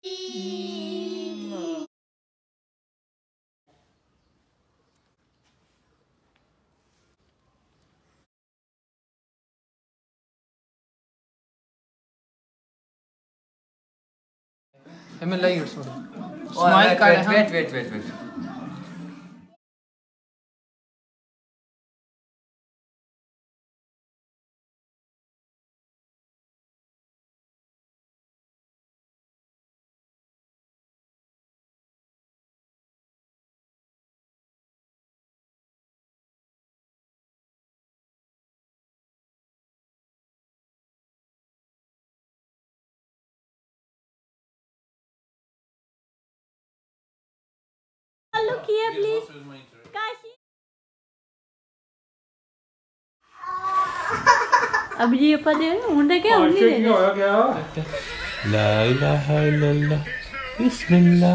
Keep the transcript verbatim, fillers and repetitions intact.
हमें लाइए थोड़ा स्माइल कर रहे हैं wait wait wait wait Look here, please. Kashi. अब ये पता है मुंडा क्या होने दे रहा क्या ला इलाहा इल्लल्लाह बिस्मिल्लाह